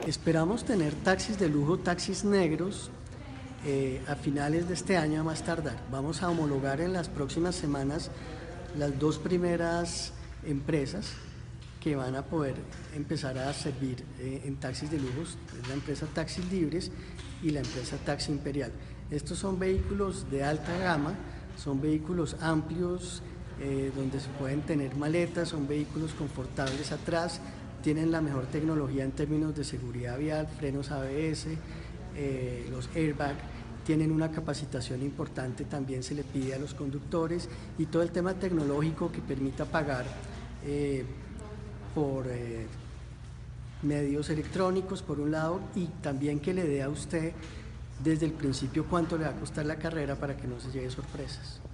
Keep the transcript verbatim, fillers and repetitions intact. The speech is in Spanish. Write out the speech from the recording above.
Esperamos tener taxis de lujo, taxis negros, eh, a finales de este año a más tardar. Vamos a homologar en las próximas semanas las dos primeras empresas que van a poder empezar a servir eh, en taxis de lujo, es la empresa Taxis Libres y la empresa Taxi Imperial. Estos son vehículos de alta gama, son vehículos amplios, eh, donde se pueden tener maletas, son vehículos confortables atrás, tienen la mejor tecnología en términos de seguridad vial, frenos A B S, eh, los airbags, tienen una capacitación importante, también se le pide a los conductores, y todo el tema tecnológico que permita pagar eh, por eh, medios electrónicos por un lado, y también que le dé a usted desde el principio cuánto le va a costar la carrera para que no se lleve sorpresas.